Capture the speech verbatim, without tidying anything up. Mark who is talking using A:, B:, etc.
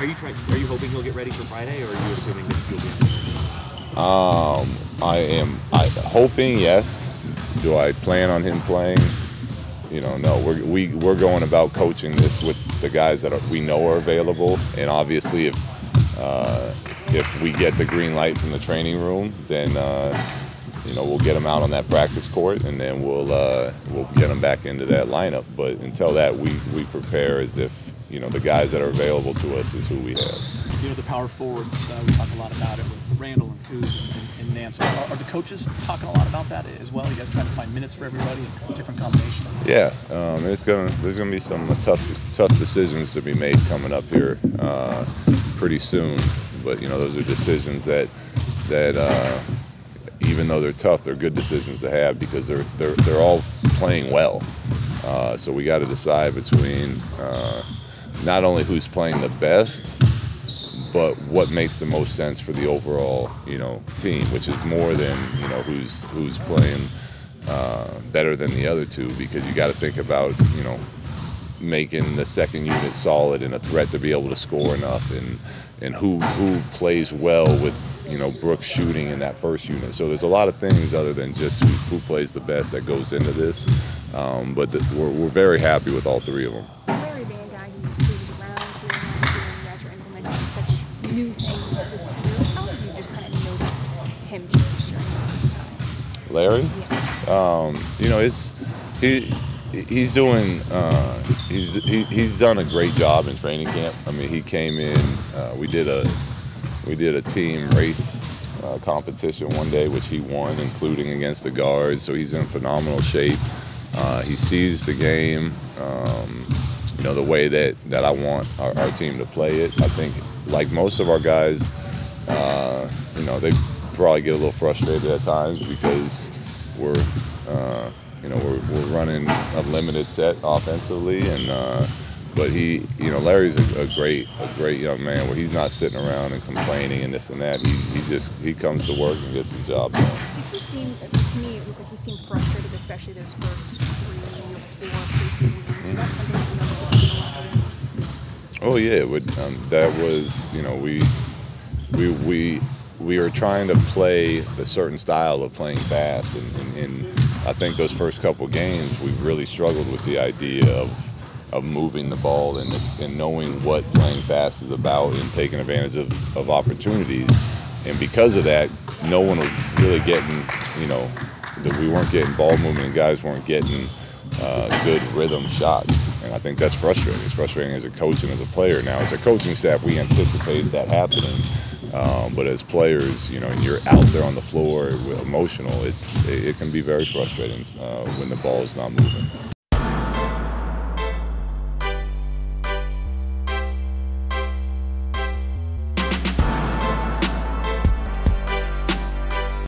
A: are you trying? Are you hoping he'll get ready for Friday, or are you assuming that you'll be on there?
B: Um, I am I, hoping, yes. Do I plan on him playing? You know, no. We're we, we're going about coaching this with the guys that are, we know are available, and obviously, if uh, if we get the green light from the training room, then uh, you know we'll get them out on that practice court, and then we'll uh, we'll get them back into that lineup. But until that, we we prepare as if you know the guys that are available to us is who we have.
C: You know, the power forwards, uh, we talk a lot about it with Randle and Kuzma and, and Nance. Are, are the coaches talking a lot about that as well? You guys trying to find minutes for everybody and different combinations?
B: Yeah, um, it's gonna. There's gonna be some tough, tough decisions to be made coming up here uh, pretty soon. But you know, those are decisions that that uh, even though they're tough, they're good decisions to have because they're they're they're all playing well. Uh, so we got to decide between uh, not only who's playing the best, but what makes the most sense for the overall, you know, team, which is more than, you know, who's who's playing uh, better than the other two, because you got to think about, you know, making the second unit solid and a threat to be able to score enough, and and who who plays well with, you know, Brooks shooting in that first unit. So there's a lot of things other than just who, who plays the best that goes into this, um, but the, we're, we're very happy with all three of them.
D: Larry being a guy who was around here last year, and you guys are implementing such new things this year. How have you just kind of noticed him change during this time?
B: Larry?
D: Yeah.
B: Um, you know, it's he he's doing uh, he's he, he's done a great job in training camp. I mean, he came in. Uh, we did a we did a team race uh, competition one day, which he won, including against the guards. So he's in phenomenal shape. Uh, he sees the game, um, you know, the way that that I want our, our team to play it. I think, like most of our guys, uh, you know, they probably get a little frustrated at times because we're, uh, you know, we're, we're running a limited set offensively, and uh, but he, you know, Larry's a, a great, a great young man where he's not sitting around and complaining and this and that. He, he just he comes to work and gets his job done.
D: He seemed, to me, it looked like he seemed frustrated, especially those first three or four preseason games. Is that something that you noticed about the
B: Oh yeah, it would, um, that was, you know, we we we we were trying to play the certain style of playing fast, and, and, and I think those first couple games we really struggled with the idea of of moving the ball and, and knowing what playing fast is about and taking advantage of, of opportunities. And because of that, no one was really getting, you know, that we weren't getting ball movement and guys weren't getting uh, good rhythm shots. And I think that's frustrating. It's frustrating as a coach and as a player. Now, as a coaching staff, we anticipated that happening. Um, but as players, you know, and you're out there on the floor with emotional, it's, it, it can be very frustrating uh, when the ball is not moving.